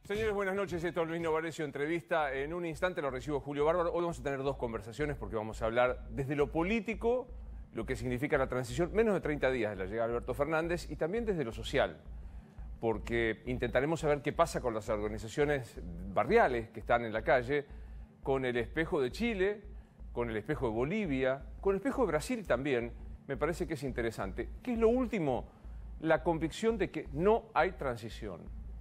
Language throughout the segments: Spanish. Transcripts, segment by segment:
Señores, buenas noches. Esto es Luis Novarecio, entrevista. En un instante lo recibo Julio Bárbaro. Hoy vamos a tener dos conversaciones porque vamos a hablar desde lo político, lo que significa la transición, menos de 30 días de la llegada de Alberto Fernández, y también desde lo social, porque intentaremos saber qué pasa con las organizaciones barriales que están en la calle, con el espejo de Chile, con el espejo de Bolivia, con el espejo de Brasil también. Me parece que es interesante. ¿Qué es lo último? La convicción de que no hay transición.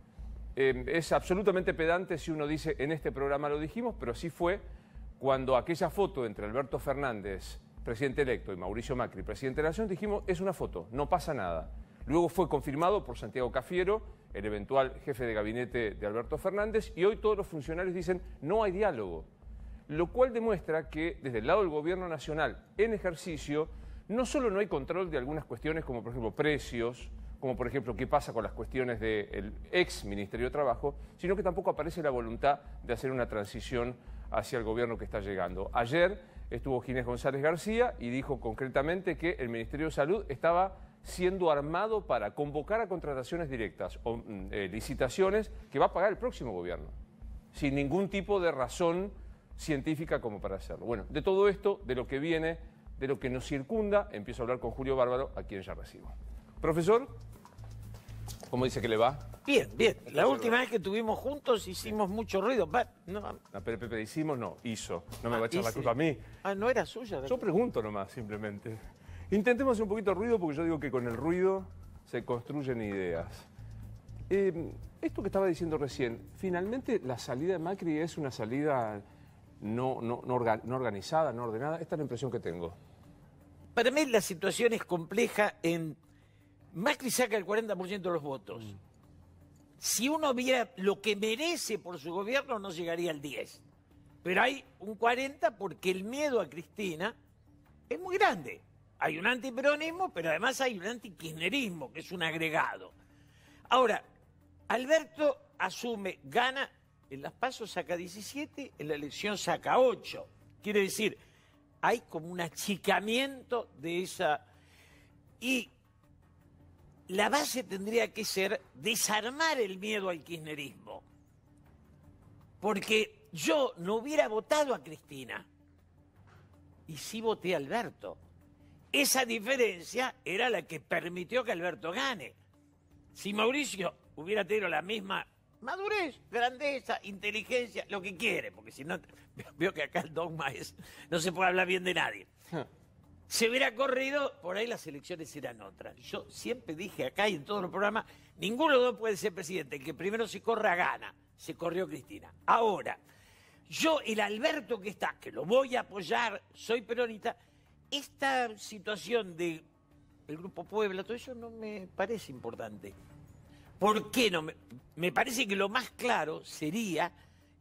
Es absolutamente pedante si uno dice, en este programa lo dijimos, pero así fue cuando aquella foto entre Alberto Fernández, presidente electo, y Mauricio Macri, presidente de la Nación, dijimos, es una foto, no pasa nada. Luego fue confirmado por Santiago Cafiero, el eventual jefe de gabinete de Alberto Fernández, y hoy todos los funcionarios dicen, no hay diálogo. Lo cual demuestra que desde el lado del gobierno nacional en ejercicio, no solo no hay control de algunas cuestiones como por ejemplo precios, como por ejemplo qué pasa con las cuestiones del ex Ministerio de Trabajo, sino que tampoco aparece la voluntad de hacer una transición hacia el gobierno que está llegando. Ayer estuvo Ginés González García y dijo concretamente que el Ministerio de Salud estaba siendo armado para convocar a contrataciones directas o licitaciones que va a pagar el próximo gobierno, sin ningún tipo de razón científica como para hacerlo. Bueno, de todo esto, de lo que viene, de lo que nos circunda, empiezo a hablar con Julio Bárbaro, a quien ya recibo. Profesor, ¿cómo dice que le va? Bien, bien. La última vez que estuvimos juntos hicimos mucho ruido. No, Pero Pepe, hicimos, no, hizo. No me va a echar la culpa a mí. Ah, no era suya. Yo pregunto nomás, simplemente. Intentemos hacer un poquito de ruido, porque yo digo que con el ruido se construyen ideas. Esto que estaba diciendo recién, finalmente la salida de Macri es una salida no organizada, no ordenada. Esta es la impresión que tengo. Para mí la situación es compleja en... Macri saca el 40% de los votos. Si uno viera lo que merece por su gobierno, no llegaría al 10%. Pero hay un 40% porque el miedo a Cristina es muy grande. Hay un antiperonismo, pero además hay un antikirchnerismo, que es un agregado. Ahora, Alberto asume, gana, en las PASO saca 17, en la elección saca 8. Quiere decir, hay como un achicamiento de esa... Y la base tendría que ser desarmar el miedo al kirchnerismo. Porque yo no hubiera votado a Cristina y sí voté a Alberto. Esa diferencia era la que permitió que Alberto gane. Si Mauricio hubiera tenido la misma madurez, grandeza, inteligencia, lo que quiere, porque si no, veo que acá el dogma es, no se puede hablar bien de nadie. Se hubiera corrido, por ahí las elecciones eran otras. Yo siempre dije acá y en todos los programas, ninguno de los dos puede ser presidente. El que primero se corra gana. Se corrió Cristina. Ahora, yo, el Alberto que está, que lo voy a apoyar, soy peronista, esta situación del Grupo Puebla, todo eso no me parece importante. ¿Por qué no? Me parece que lo más claro sería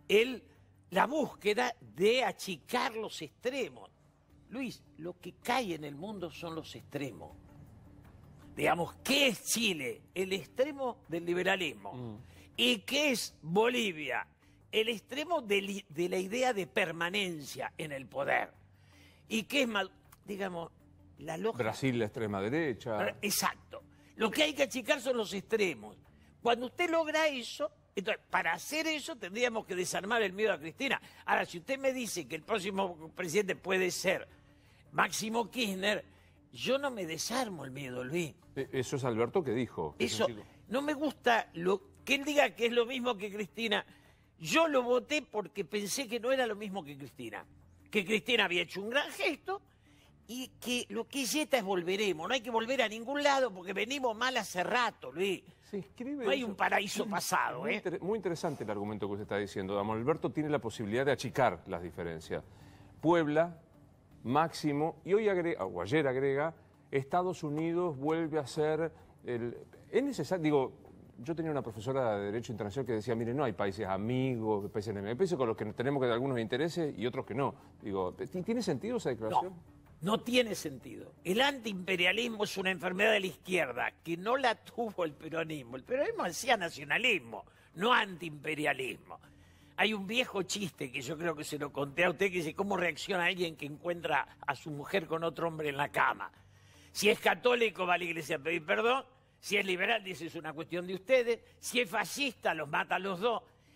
la búsqueda de achicar los extremos. Luis, lo que cae en el mundo son los extremos. Digamos, ¿qué es Chile? El extremo del liberalismo. ¿Y qué es Bolivia? El extremo de la idea de permanencia en el poder. ¿Y qué es, digamos, la lógica? Brasil, la extrema derecha. Exacto. Lo que hay que achicar son los extremos. Cuando usted logra eso, entonces, para hacer eso tendríamos que desarmar el miedo a Cristina. Ahora, si usted me dice que el próximo presidente puede ser Máximo Kirchner, yo no me desarmo el miedo, Luis. Eso es Alberto que dijo. Eso, no me gusta que él diga que es lo mismo que Cristina. Yo lo voté porque pensé que no era lo mismo que Cristina. Que Cristina había hecho un gran gesto y que lo que es esta es volveremos. No hay que volver a ningún lado porque venimos mal hace rato, Luis. No hay un paraíso pasado. Muy interesante el argumento que usted está diciendo. Alberto tiene la posibilidad de achicar las diferencias. Puebla, Máximo, y hoy agrega, o ayer agrega, Estados Unidos vuelve a ser es necesario, digo, yo tenía una profesora de Derecho Internacional que decía, mire, no hay países amigos, países enemigos, hay países con los que tenemos que algunos intereses y otros que no. Digo, ¿tiene sentido esa declaración? No tiene sentido. El antiimperialismo es una enfermedad de la izquierda que no la tuvo el peronismo. El peronismo hacía nacionalismo, no antiimperialismo. Hay un viejo chiste que yo creo que se lo conté a usted que dice cómo reacciona alguien que encuentra a su mujer con otro hombre en la cama. Si es católico va a la iglesia a pedir perdón, si es liberal dice es una cuestión de ustedes, si es fascista los mata a los dos.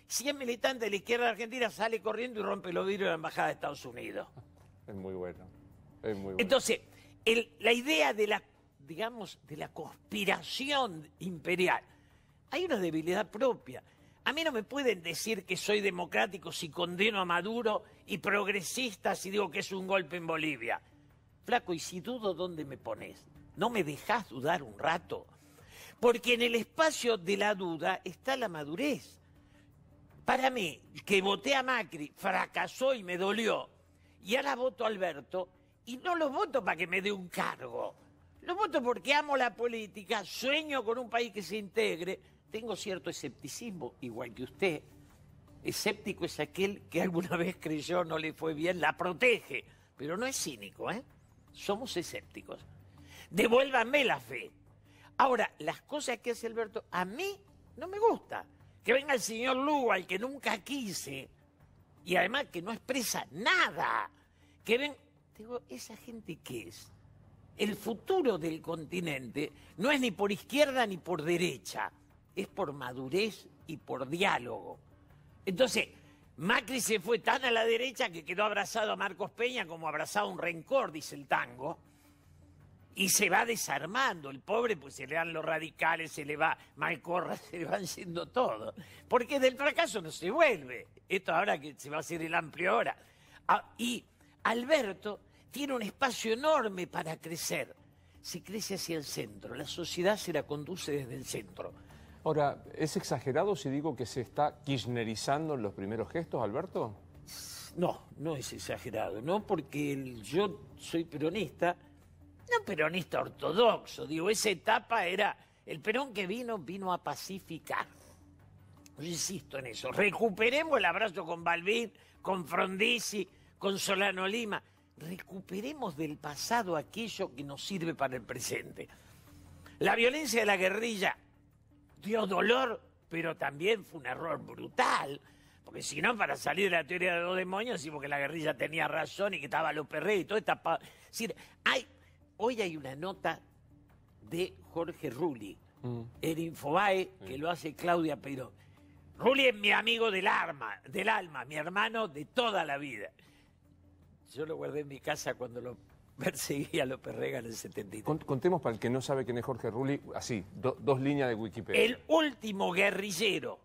Si es militante de la izquierda de Argentina, sale corriendo y rompe los vidrios de la Embajada de Estados Unidos. Es muy bueno. Es muy bueno. Entonces, la idea de la, digamos, de la conspiración imperial, hay una debilidad propia. A mí no me pueden decir que soy democrático si condeno a Maduro y progresista si digo que es un golpe en Bolivia. Flaco, y si dudo, ¿dónde me pones? ¿No me dejás dudar un rato? Porque en el espacio de la duda está la madurez. Para mí, que voté a Macri, fracasó y me dolió, y ahora voto a Alberto, y no lo voto para que me dé un cargo. Lo voto porque amo la política, sueño con un país que se integre. Tengo cierto escepticismo, igual que usted. Escéptico es aquel que alguna vez creyó no le fue bien, la protege. Pero no es cínico, ¿eh? Somos escépticos. Devuélvanme la fe. Ahora, las cosas que hace Alberto, a mí no me gusta. Que venga el señor Lugo, al que nunca quise, y además que no expresa nada. Que ven, digo, ¿esa gente qué es? El futuro del continente no es ni por izquierda ni por derecha, es por madurez y por diálogo. Entonces, Macri se fue tan a la derecha que quedó abrazado a Marcos Peña como abrazado a un rencor, dice el tango, y se va desarmando. El pobre, pues se le dan los radicales, se le va Malcorra, se le van yendo todo. Porque del fracaso no se vuelve. Esto ahora que se va a hacer el amplio ahora. Y Alberto tiene un espacio enorme para crecer. Se crece hacia el centro, la sociedad se la conduce desde el centro. Ahora, ¿es exagerado si digo que se está kirchnerizando en los primeros gestos, Alberto? No, no es exagerado, ¿no? Porque yo soy peronista, no peronista ortodoxo, digo, esa etapa era, el Perón que vino a pacificar. Yo insisto en eso, recuperemos el abrazo con Balbín, con Frondizi, con Solano Lima, recuperemos del pasado aquello que nos sirve para el presente. La violencia de la guerrilla dio dolor, pero también fue un error brutal, porque si no, para salir de la teoría de los demonios, decimos que la guerrilla tenía razón y que estaba López Rey y todo esta... Es decir, hoy hay una nota de Jorge Rulli en Infobae, que lo hace Claudia Perón. Rulli es mi amigo del alma, mi hermano de toda la vida. Yo lo guardé en mi casa cuando lo perseguía López Rega en el 73. Contemos para el que no sabe quién es Jorge Rulli, así, dos líneas de Wikipedia. El último guerrillero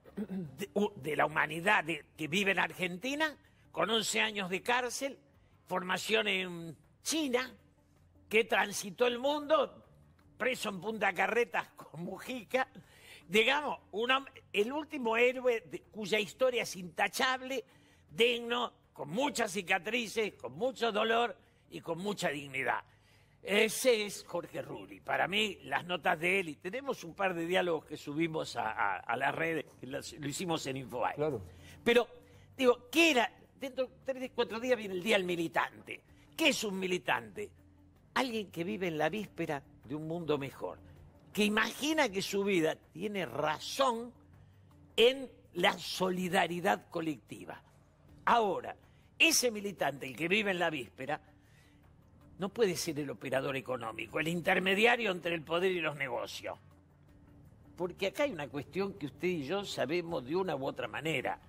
de la humanidad que vive en Argentina, con 11 años de cárcel, formación en China, que transitó el mundo, preso en Punta Carretas con Mujica, digamos, el último héroe cuya historia es intachable, digno, con muchas cicatrices, con mucho dolor y con mucha dignidad. Ese es Jorge Rulli. Para mí, las notas de él, y tenemos un par de diálogos que subimos a las redes, que lo hicimos en Infobae. Claro. Pero, digo, ¿qué era? Dentro de 3 o 4 días viene el Día del Militante. ¿Qué es un militante? Alguien que vive en la víspera de un mundo mejor, que imagina que su vida tiene razón en la solidaridad colectiva. Ahora, ese militante, el que vive en la víspera, no puede ser el operador económico, el intermediario entre el poder y los negocios. Porque acá hay una cuestión que usted y yo sabemos de una u otra manera.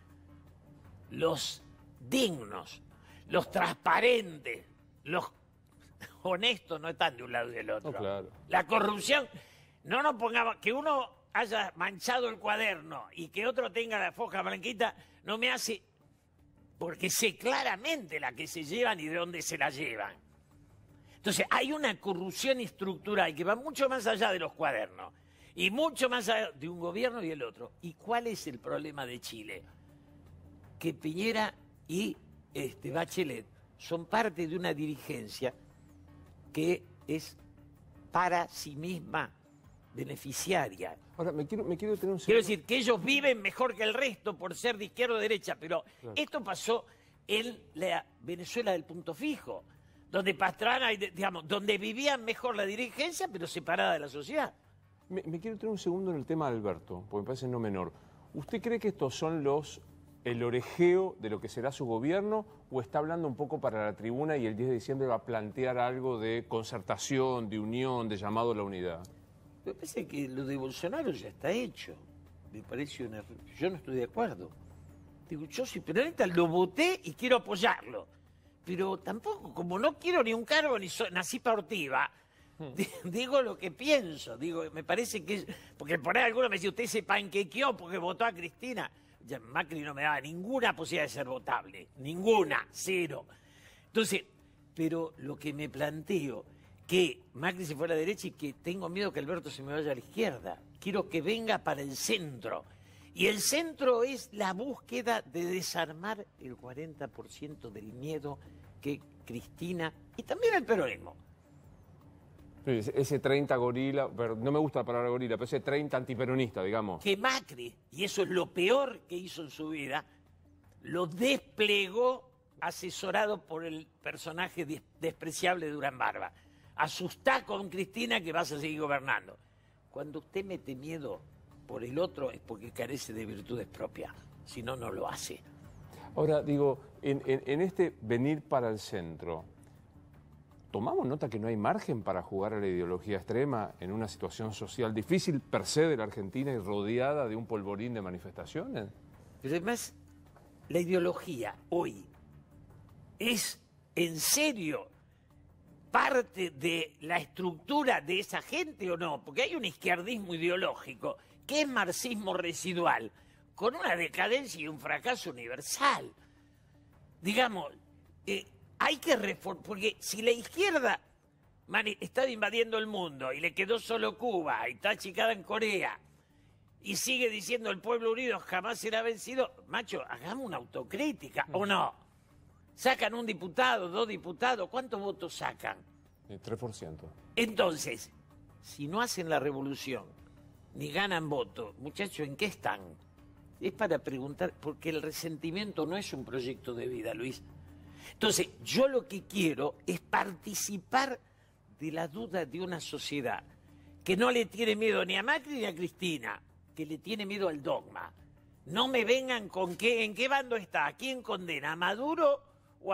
Los dignos, los transparentes, los honestos no están de un lado y del otro. No, claro. La corrupción, no nos pongamos, que uno haya manchado el cuaderno y que otro tenga la foja blanquita, no me hace, porque sé claramente la que se llevan y de dónde se la llevan. Entonces, hay una corrupción estructural que va mucho más allá de los cuadernos y mucho más allá de un gobierno y el otro. ¿Y cuál es el problema de Chile? Que Piñera y Bachelet son parte de una dirigencia que es para sí misma beneficiaria. Ahora, me quiero tener un segundo. Quiero decir que ellos viven mejor que el resto por ser de izquierda o derecha, pero claro, esto pasó en la Venezuela del punto fijo, donde Pastrana, digamos, donde vivían mejor la dirigencia, pero separada de la sociedad. Me quiero tener un segundo en el tema de Alberto, porque me parece no menor. ¿Usted cree que estos son el orejeo de lo que será su gobierno, o está hablando un poco para la tribuna y el 10 de diciembre va a plantear algo de concertación, de unión, de llamado a la unidad? Me parece que lo de Bolsonaro ya está hecho. me parece un error. Yo no estoy de acuerdo. Digo, yo soy peronista, lo voté y quiero apoyarlo. Pero tampoco, como no quiero ni un cargo ni nací partiva, digo lo que pienso. Digo, me parece que es... Porque por ahí alguno me decía, usted se panquequeó porque votó a Cristina. Ya Macri no me daba ninguna posibilidad de ser votable. Ninguna, cero. Entonces, pero lo que me planteo, que Macri se fue a la derecha y que tengo miedo que Alberto se me vaya a la izquierda. Quiero que venga para el centro. Y el centro es la búsqueda de desarmar el 40% del miedo que Cristina y también el peronismo. Ese 30 gorila, pero no me gusta la palabra gorila, pero ese 30 antiperonista, digamos. Que Macri, y eso es lo peor que hizo en su vida, lo desplegó asesorado por el personaje despreciable de Durán Barba. Asustá con Cristina que vas a seguir gobernando. Cuando usted mete miedo por el otro es porque carece de virtudes propias, si no, no lo hace. Ahora, digo, en este venir para el centro, ¿tomamos nota que no hay margen para jugar a la ideología extrema en una situación social difícil per se de la Argentina y rodeada de un polvorín de manifestaciones? Pero además, la ideología hoy es en serio parte de la estructura de esa gente o no, porque hay un izquierdismo ideológico que es marxismo residual, con una decadencia y un fracaso universal. Digamos, hay que reformar, porque si la izquierda está invadiendo el mundo y le quedó solo Cuba y está achicada en Corea y sigue diciendo el pueblo unido jamás será vencido, macho, hagamos una autocrítica, ¿o no? Sacan un diputado, 2 diputados, ¿cuántos votos sacan? 3%. Entonces, si no hacen la revolución, ni ganan votos, muchachos, ¿en qué están? Es para preguntar, porque el resentimiento no es un proyecto de vida, Luis. Entonces, yo lo que quiero es participar de la duda de una sociedad que no le tiene miedo ni a Macri ni a Cristina, que le tiene miedo al dogma. No me vengan con en qué bando está, a quién condena, a Maduro o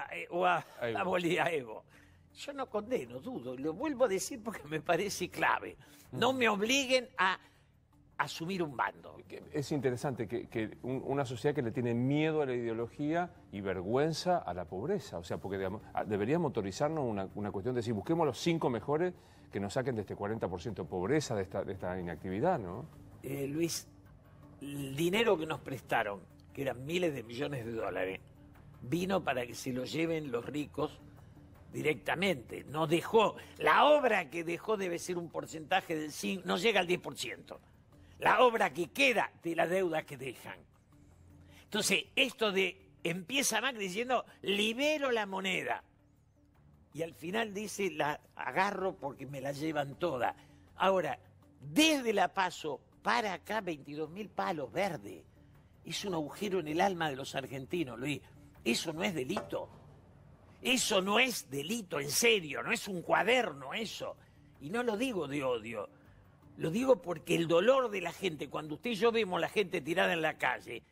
a Evo. Yo no condeno, dudo, lo vuelvo a decir porque me parece clave. No me obliguen a asumir un bando. Es interesante que una sociedad que le tiene miedo a la ideología y vergüenza a la pobreza. O sea, porque digamos, debería motorizarnos una cuestión de decir, busquemos los 5 mejores que nos saquen de este 40% de pobreza, de esta inactividad, ¿no? Luis, el dinero que nos prestaron, que eran miles de millones de dólares, vino para que se lo lleven los ricos directamente. No dejó, la obra que dejó debe ser un porcentaje del 5, no llega al 10%. La obra que queda de la deuda que dejan. Entonces, esto de, empieza Macri diciendo, libero la moneda. Y al final dice, la agarro porque me la llevan toda. Ahora, desde la PASO para acá, 22.000 palos verdes. Es un agujero en el alma de los argentinos, Luis. Eso no es delito. Eso no es delito, en serio. No es un cuaderno eso. Y no lo digo de odio. Lo digo porque el dolor de la gente, cuando usted y yo vemos la gente tirada en la calle,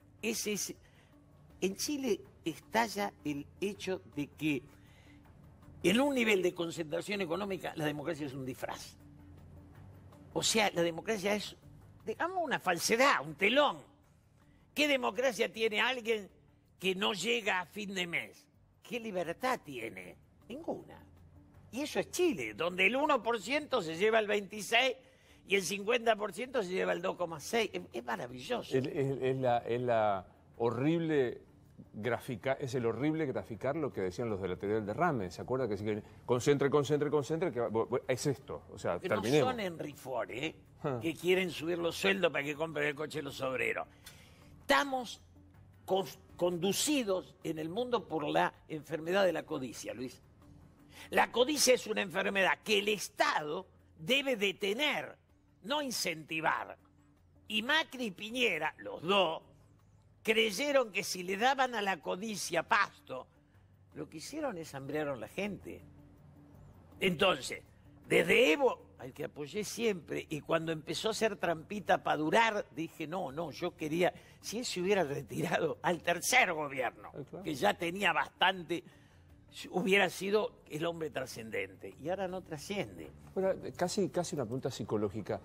en Chile estalla el hecho de que en un nivel de concentración económica la democracia es un disfraz. O sea, la democracia es, digamos, una falsedad, un telón. ¿Qué democracia tiene alguien que no llega a fin de mes? ¿Qué libertad tiene? Ninguna. Y eso es Chile, donde el 1% se lleva el 26% y el 50% se lleva el 2,6%. Es maravilloso. Es la horrible es el horrible graficar lo que decían los de la teoría del derrame. ¿Se acuerda que si concentre, que es esto? O sea, pero terminemos. No son Henry Ford, que quieren subir los sueldos para que compren el coche los obreros. Estamos conducidos en el mundo por la enfermedad de la codicia, Luis. La codicia es una enfermedad que el Estado debe detener, no incentivar. Y Macri y Piñera, los dos, creyeron que si le daban a la codicia pasto, lo que hicieron es hambrearon la gente. Entonces, desde Evo, al que apoyé siempre, y cuando empezó a hacer trampita para durar, dije, no, yo quería, si él se hubiera retirado al tercer gobierno, claro, que ya tenía bastante, hubiera sido el hombre trascendente. Y ahora no trasciende. Bueno, casi una pregunta psicológica.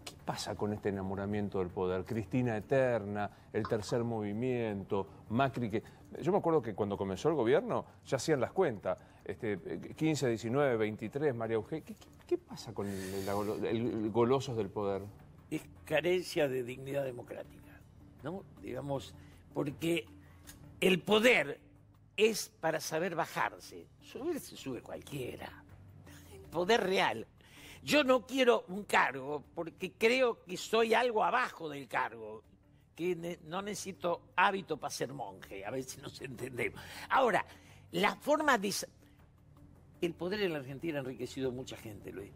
¿Qué pasa con este enamoramiento del poder? Cristina Eterna, el tercer movimiento, Macri, que... Yo me acuerdo que cuando comenzó el gobierno ya hacían las cuentas. 15, 19, 23, María Eugenia. ¿Qué pasa con el golosos del poder? Es carencia de dignidad democrática, ¿no? Digamos, porque el poder es para saber bajarse. Subir se sube cualquiera. El poder real. Yo no quiero un cargo porque creo que soy algo abajo del cargo, que no necesito hábito para ser monje, a ver si nos entendemos. Ahora, la forma de... El poder en la Argentina ha enriquecido a mucha gente, Luis.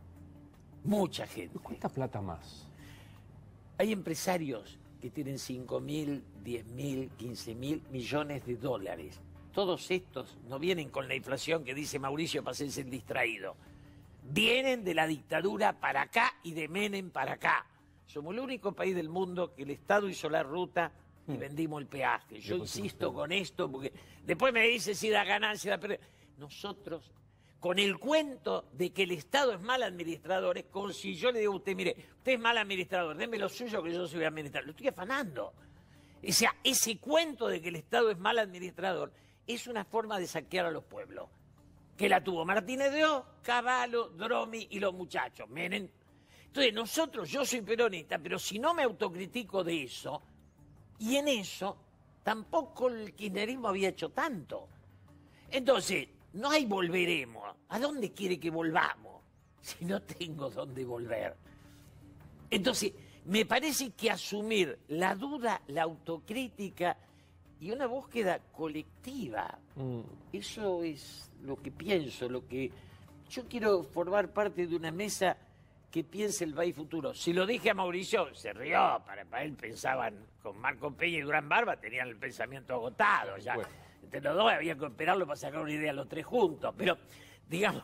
Mucha gente. ¿Cuánta plata más? Hay empresarios que tienen 5.000, 10.000, 15.000 millones de dólares. Todos estos no vienen con la inflación que dice Mauricio Pacense el distraído. Vienen de la dictadura para acá y de Menem para acá. Somos el único país del mundo que el Estado hizo la ruta y vendimos el peaje. Yo insisto con esto porque después me dice si da ganancia, da pérdida. Nosotros, con el cuento de que el Estado es mal administrador, es como si yo le digo a usted, mire, usted es mal administrador, déme lo suyo que yo soy administrador. Lo estoy afanando. O sea, ese cuento de que el Estado es mal administrador es una forma de saquear a los pueblos. Que la tuvo Martínez de Oz, Cavallo, Dromi y los muchachos, Menem. Entonces nosotros, yo soy peronista, pero si no me autocritico de eso, y en eso tampoco el kirchnerismo había hecho tanto. Entonces, no hay volveremos. ¿A dónde quiere que volvamos? Si no tengo dónde volver. Entonces, me parece que asumir la duda, la autocrítica y una búsqueda colectiva, eso es lo que pienso, lo que... Yo quiero formar parte de una mesa que piense el país futuro. Si lo dije a Mauricio, se rió, para él pensaban, con Marco Peña y Durán Barba, tenían el pensamiento agotado, ya... Bueno. Entre los dos había que esperarlo para sacar una idea los tres juntos, pero, digamos,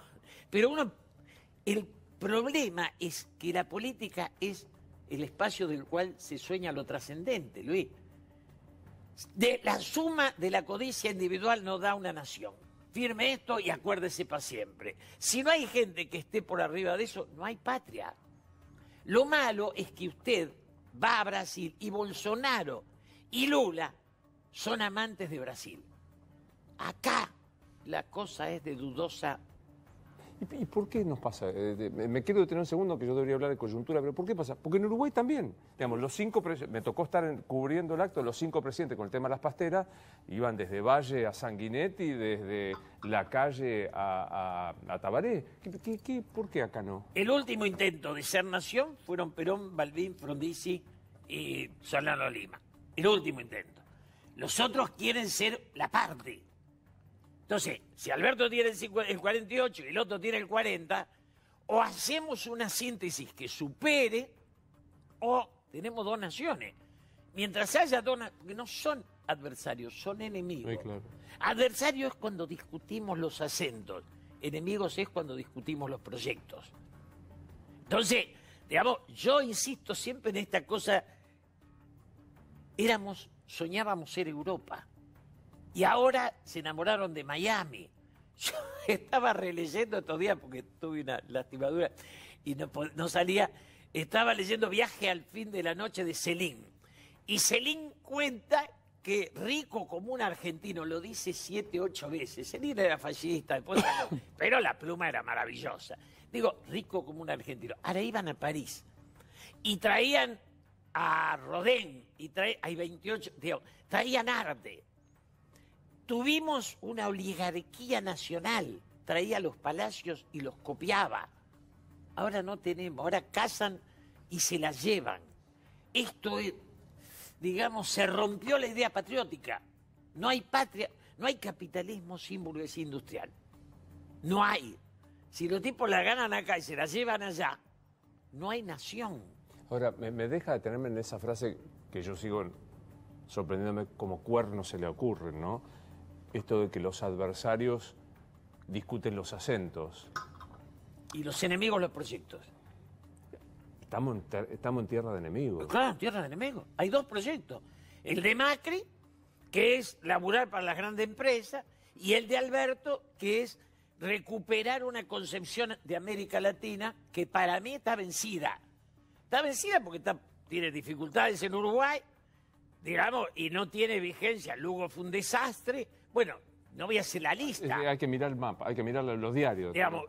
el problema es que la política es el espacio del cual se sueña lo trascendente, Luis. La suma de la codicia individual no da una nación. Firme esto y acuérdese para siempre. Si no hay gente que esté por arriba de eso, no hay patria. Lo malo es que usted va a Brasil y Bolsonaro y Lula son amantes de Brasil. Acá la cosa es de dudosa. ¿Y por qué nos pasa? Me quiero detener un segundo, que yo debería hablar de coyuntura, pero ¿por qué pasa? Porque en Uruguay también, digamos, los 5 presidentes, me tocó estar cubriendo el acto, los 5 presidentes con el tema de las pasteras, iban desde Valle a Sanguinetti, desde la calle a Tabaré. ¿Por qué acá no? El último intento de ser nación fueron Perón, Balbín, Frondizi y Solano Lima. El último intento. Los otros quieren ser la parte. Entonces, si Alberto tiene el 48 y el otro tiene el 40, o hacemos una síntesis que supere, o tenemos dos naciones. Mientras haya dos naciones, que no son adversarios, son enemigos. Sí, claro. Adversario es cuando discutimos los acentos, enemigos es cuando discutimos los proyectos. Entonces, digamos, yo insisto siempre en esta cosa, soñábamos ser Europa. Y ahora se enamoraron de Miami. Yo estaba releyendo estos días porque tuve una lastimadura y no salía. Estaba leyendo Viaje al fin de la noche de Celine. Y Celine cuenta que rico como un argentino, lo dice 7, 8 veces. Celine era fascista, después, pero la pluma era maravillosa. Digo, rico como un argentino. Ahora iban a París y traían a Rodin, hay 28, digamos, traían arte. Tuvimos una oligarquía nacional, traía los palacios y los copiaba. Ahora no tenemos, ahora cazan y se las llevan. Esto es, digamos, se rompió la idea patriótica. No hay patria, no hay capitalismo sin burguesía industrial. No hay. Si los tipos la ganan acá y se la llevan allá, no hay nación. Ahora, me deja detenerme en esa frase que yo sigo sorprendiéndome como cuernos se le ocurren, ¿no? Esto de que los adversarios discuten los acentos. Y los enemigos los proyectos. Estamos en tierra de enemigos. Claro, en tierra de enemigos. Hay dos proyectos. El de Macri, que es laburar para las grandes empresas, y el de Alberto, que es recuperar una concepción de América Latina que para mí está vencida. está vencida porque tiene dificultades en Uruguay, digamos, y no tiene vigencia. Lugo fue un desastre. Bueno, no voy a hacer la lista. Hay que mirar el mapa, hay que mirar los diarios. Digamos,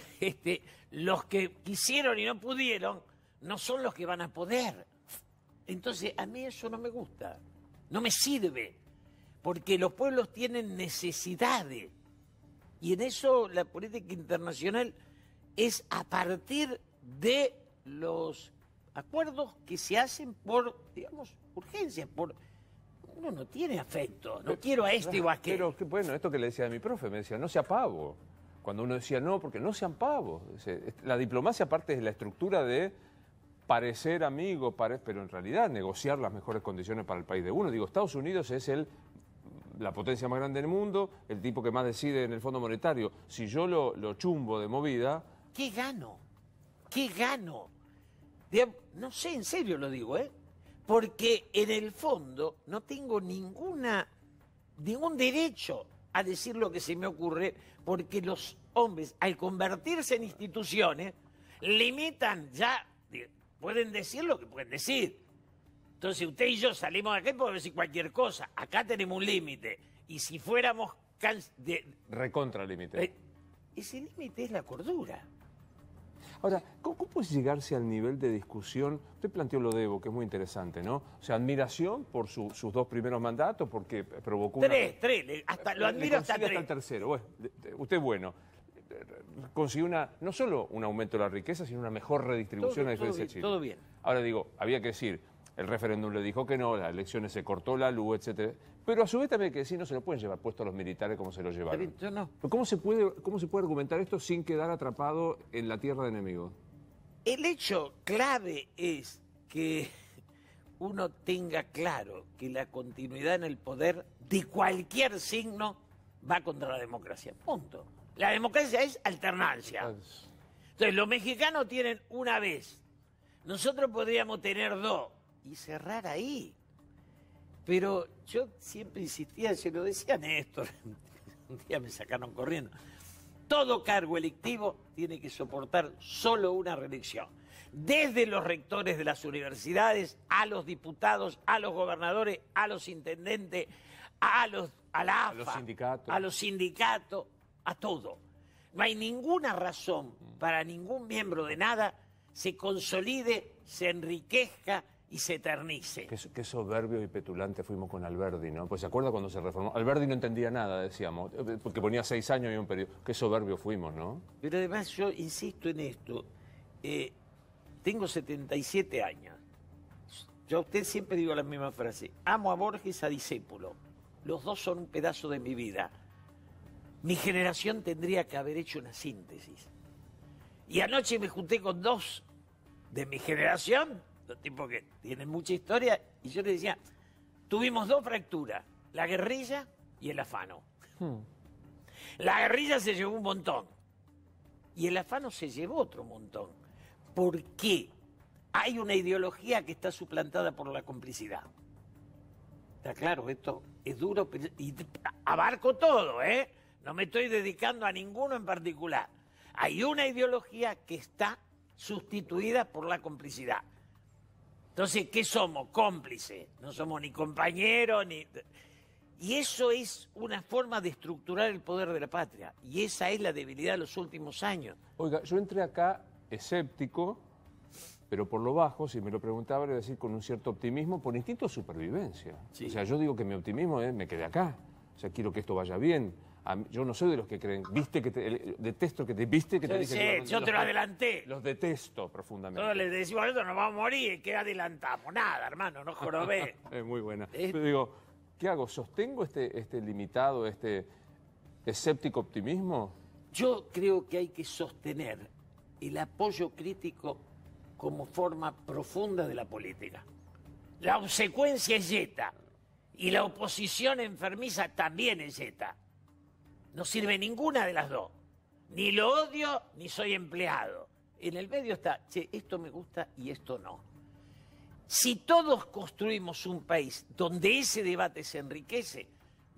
los que quisieron y no pudieron no son los que van a poder. Entonces, a mí eso no me gusta, no me sirve, porque los pueblos tienen necesidades. Y en eso la política internacional es a partir de los acuerdos que se hacen por, digamos, urgencias, por... Uno no tiene afecto, no quiero a este o a aquel. Pero bueno, esto que le decía a mi profe, me decía, no sea pavo. Cuando uno decía no, porque no sean pavos. La diplomacia aparte es la estructura de parecer amigo, pero en realidad negociar las mejores condiciones para el país de uno. Digo, Estados Unidos es la potencia más grande del mundo, el tipo que más decide en el Fondo Monetario. Si yo lo chumbo de movida... ¿Qué gano? ¿Qué gano? No sé, en serio lo digo, ¿eh? Porque en el fondo no tengo ningún derecho a decir lo que se me ocurre, porque los hombres, al convertirse en instituciones, limitan ya, pueden decir lo que pueden decir. Entonces usted y yo salimos de acá y podemos decir cualquier cosa. Acá tenemos un límite. Y si fuéramos... Recontra límite. Ese límite es la cordura. Ahora, ¿cómo puede llegarse al nivel de discusión? Usted planteó lo de Evo, que es muy interesante, ¿no? O sea, admiración por sus dos primeros mandatos, porque provocó tres, lo admiro hasta tres. Hasta el tercero. Bueno, usted es bueno. Consiguió no solo un aumento de la riqueza, sino una mejor redistribución a diferencia de Chile. Todo bien. Ahora digo, había que decir, el referéndum le dijo que no, las elecciones se cortó la luz, etcétera. Pero a su vez también hay que decir, no se lo pueden llevar puesto a los militares como se lo llevaron. Yo no. Pero ¿cómo se puede argumentar esto sin quedar atrapado en la tierra de enemigos? El hecho clave es que uno tenga claro que la continuidad en el poder de cualquier signo va contra la democracia. Punto. La democracia es alternancia. Entonces, los mexicanos tienen una vez. Nosotros podríamos tener dos y cerrar ahí. Pero yo siempre insistía, se lo decía a Néstor, un día me sacaron corriendo. Todo cargo electivo tiene que soportar solo una reelección. Desde los rectores de las universidades, a los diputados, a los gobernadores, a los intendentes, a la AFA, a los sindicatos, a todo. No hay ninguna razón para ningún miembro de nada se consolide, se enriquezca y se eternice. Qué soberbio y petulante fuimos con Alberdi, ¿no? Pues se acuerda cuando se reformó. Alberdi no entendía nada, decíamos, porque ponía 6 años y un periodo. Qué soberbio fuimos, ¿no? Pero además yo insisto en esto. Tengo 77 años. Yo a usted siempre digo la misma frase. Amo a Borges, a Discípulo. Los dos son un pedazo de mi vida. Mi generación tendría que haber hecho una síntesis. Y anoche me junté con dos de mi generación, dos tipos que tienen mucha historia, y yo les decía, tuvimos dos fracturas, la guerrilla y el afano. La guerrilla se llevó un montón, y el afano se llevó otro montón. ¿Por qué? Hay una ideología que está suplantada por la complicidad. Está claro, esto es duro, pero, y abarco todo, ¿eh? No me estoy dedicando a ninguno en particular. Hay una ideología que está sustituida por la complicidad. Entonces, ¿qué somos? Cómplices. No somos ni compañeros, ni... Y eso es una forma de estructurar el poder de la patria. Y esa es la debilidad de los últimos años. Oiga, yo entré acá escéptico, pero por lo bajo, si me lo preguntaba, le iba a decir con un cierto optimismo, por instinto de supervivencia. Sí. O sea, yo digo que mi optimismo es, me quedé acá. O sea, quiero que esto vaya bien. Yo no soy de los que creen, detesto que te viste, que te dicen... Sí, yo te lo adelanté. Los detesto profundamente. Todos les decimos, nosotros nos vamos a morir, ¿qué adelantamos? Nada, hermano, no jorobé. Es muy buena. Pero digo, ¿qué hago? ¿Sostengo este limitado, este escéptico optimismo? Yo creo que hay que sostener el apoyo crítico como forma profunda de la política. La obsecuencia es yeta y la oposición enfermiza también es yeta. No sirve ninguna de las dos. Ni lo odio, ni soy empleado. En el medio está, che, esto me gusta y esto no. Si todos construimos un país donde ese debate se enriquece,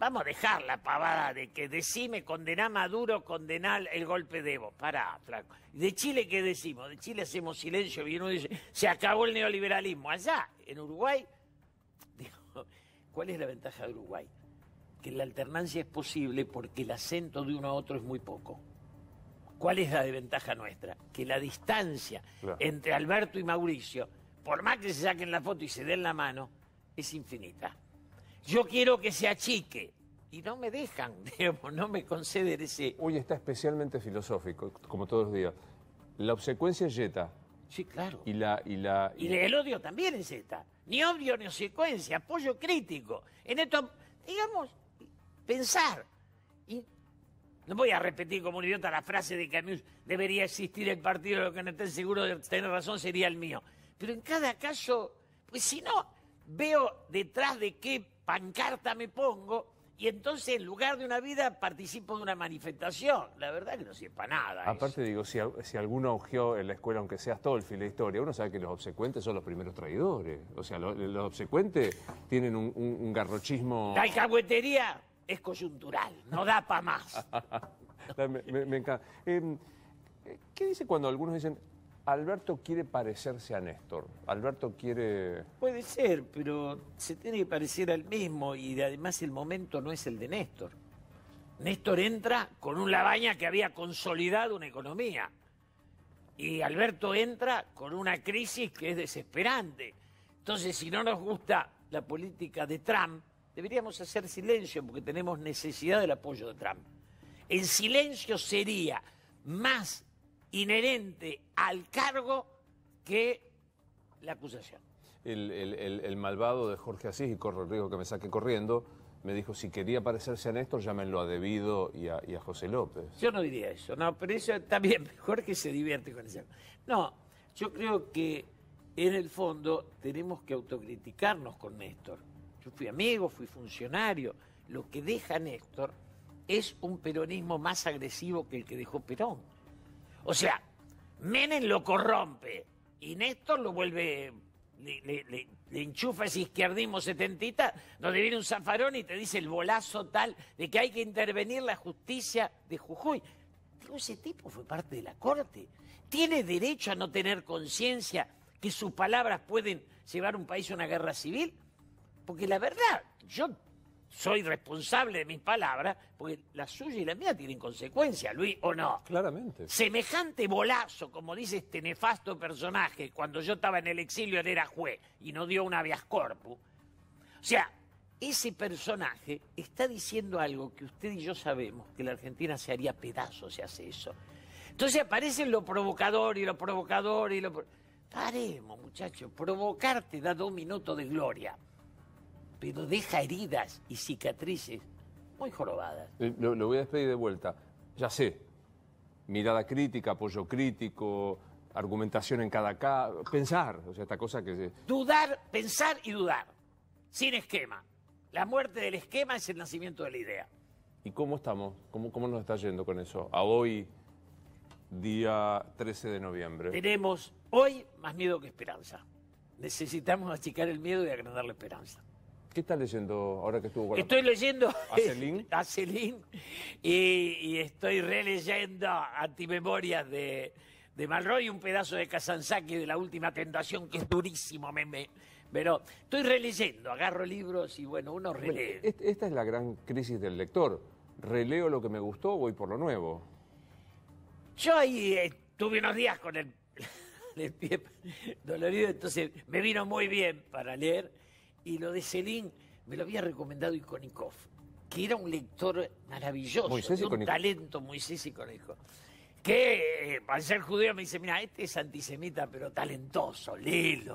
vamos a dejar la pavada de que decime condená a Maduro, condená el golpe de Evo. Pará, flaco. ¿De Chile qué decimos? De Chile hacemos silencio y uno dice, se acabó el neoliberalismo. Allá, en Uruguay, digo, ¿cuál es la ventaja de Uruguay? Que la alternancia es posible porque el acento de uno a otro es muy poco. ¿Cuál es la desventaja nuestra? Que la distancia entre Alberto y Mauricio, por más que se saquen la foto y se den la mano, es infinita. Yo quiero que se achique y no me dejan, digamos, no me conceden ese... Hoy está especialmente filosófico, como todos los días. La obsecuencia es yeta. Sí, claro. Y el odio también es esta. Ni odio ni obsecuencia, apoyo crítico. En esto, digamos, pensar. Y no voy a repetir como un idiota la frase de Camus, debería existir el partido, lo que no esté seguro de tener razón sería el mío. Pero en cada caso, pues si no, veo detrás de qué pancarta me pongo y entonces en lugar de una vida participo de una manifestación. La verdad que no sirve para nada. Aparte digo, si alguno ojeó en la escuela, aunque seas todo el filo de historia, uno sabe que los obsecuentes son los primeros traidores. O sea, los obsecuentes tienen un garrochismo... La alcahuetería es coyuntural, no da para más. me encanta. ¿Qué dice cuando algunos dicen, Alberto quiere parecerse a Néstor? Alberto quiere... Puede ser, pero se tiene que parecer al mismo y además el momento no es el de Néstor. Néstor entra con un Labaña que había consolidado una economía y Alberto entra con una crisis que es desesperante. Entonces, si no nos gusta la política de Trump, deberíamos hacer silencio porque tenemos necesidad del apoyo de Trump. El silencio sería más inherente al cargo que la acusación. El malvado de Jorge Asís, y corre el riesgo que me saque corriendo, me dijo, si quería parecerse a Néstor, llámenlo a Devido y a José López. Yo no diría eso, no, pero eso está bien, Jorge se divierte con eso. No, yo creo que en el fondo tenemos que autocriticarnos con Néstor. Yo fui amigo, fui funcionario. Lo que deja Néstor es un peronismo más agresivo que el que dejó Perón. O sea, Menem lo corrompe y Néstor lo vuelve, le enchufa ese izquierdismo setentista, donde viene un zafarón y te dice el bolazo tal de que hay que intervenir la justicia de Jujuy. Digo, ese tipo fue parte de la corte. ¿Tiene derecho a no tener conciencia que sus palabras pueden llevar a un país a una guerra civil? Porque la verdad, yo soy responsable de mis palabras, porque la suya y la mía tienen consecuencias, Luis, ¿o no? Claramente. Semejante bolazo, como dice este nefasto personaje, cuando yo estaba en el exilio, él era juez y no dio un habeas corpus. O sea, ese personaje está diciendo algo que usted y yo sabemos, que la Argentina se haría pedazos si hace eso. Entonces aparecen lo provocador y lo provocador y lo... Paremos, muchachos, provocarte da 2 minutos de gloria, pero deja heridas y cicatrices muy jorobadas. Lo voy a despedir de vuelta. Ya sé, mirada crítica, apoyo crítico, argumentación en cada caso, pensar, o sea, esta cosa que... Dudar, pensar y dudar, sin esquema. La muerte del esquema es el nacimiento de la idea. ¿Y cómo estamos? ¿Cómo nos está yendo con eso? A hoy, día 13 de noviembre. Tenemos hoy más miedo que esperanza. Necesitamos achicar el miedo y agrandar la esperanza. ¿Qué estás leyendo ahora que estuvo con Estoy leyendo a Céline? A Céline y estoy releyendo Antimemorias de Malraux y un pedazo de Kazantzakis de La Última Tentación, que es durísimo, pero estoy releyendo, agarro libros y bueno, uno relee. Esta es la gran crisis del lector. ¿Releo lo que me gustó o voy por lo nuevo? Yo ahí tuve unos días con el pie dolorido, entonces me vino muy bien para leer. Y lo de Céline me lo había recomendado Ikonikov, que era un lector maravilloso, de un talento, Moisés Ikonikov, que al ser judío me dice, mira, este es antisemita, pero talentoso, léelo.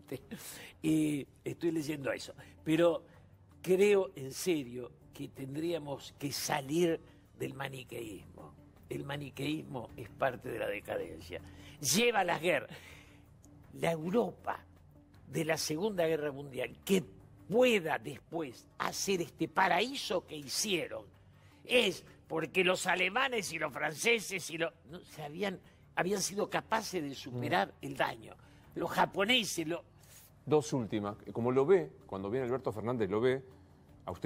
Y estoy leyendo eso. Pero creo en serio que tendríamos que salir del maniqueísmo. El maniqueísmo es parte de la decadencia. Lleva a las guerras. La Europa de la Segunda Guerra Mundial, que pueda después hacer este paraíso que hicieron, es porque los alemanes y los franceses y habían sido capaces de superar el daño. Los japoneses... Dos últimas. Como lo ve, cuando viene Alberto Fernández, lo ve a usted,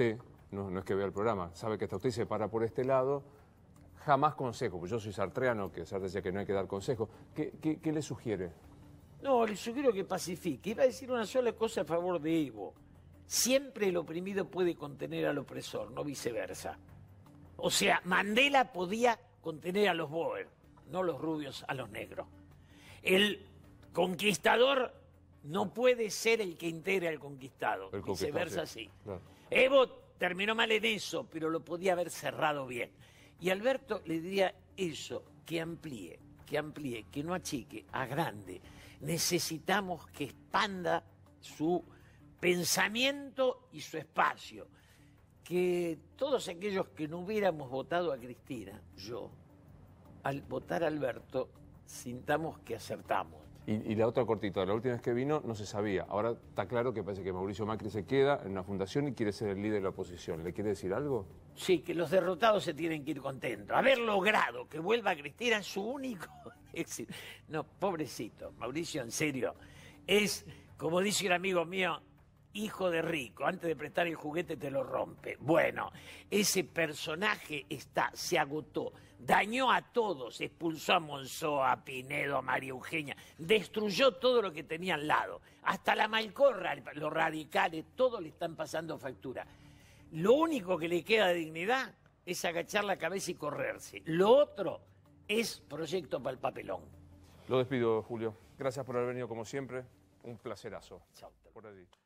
no es que vea el programa, sabe que está usted y se para por este lado, jamás consejo, porque yo soy sartreano, que Sartre decía que no hay que dar consejos. ¿Qué le sugiere? No, le sugiero que pacifique. Iba a decir una sola cosa a favor de Evo. Siempre el oprimido puede contener al opresor, no viceversa. O sea, Mandela podía contener a los Boer, no los rubios a los negros. El conquistador no puede ser el que integra al conquistado, viceversa sí. Claro. Evo terminó mal en eso, pero lo podía haber cerrado bien. Y Alberto le diría eso, que amplíe, que no achique, agrande. Necesitamos que expanda su pensamiento y su espacio. Que todos aquellos que no hubiéramos votado a Cristina, yo, al votar a Alberto, sintamos que acertamos. Y la otra cortita, la última vez que vino no se sabía. Ahora está claro que parece que Mauricio Macri se queda en una fundación y quiere ser el líder de la oposición. ¿Le quiere decir algo? Sí, que los derrotados se tienen que ir contentos. Haber logrado que vuelva Cristina es su único éxito. No, pobrecito, Mauricio, en serio. Es, como dice un amigo mío, hijo de rico. Antes de prestar el juguete te lo rompe. Bueno, ese personaje se agotó. Dañó a todos, expulsó a Monzó, a Pinedo, a María Eugenia, destruyó todo lo que tenía al lado. Hasta la Malcorra, los radicales, todos le están pasando factura. Lo único que le queda de dignidad es agachar la cabeza y correrse. Lo otro es proyecto para el papelón. Lo despido, Julio. Gracias por haber venido como siempre. Un placerazo. Chao. Por allí.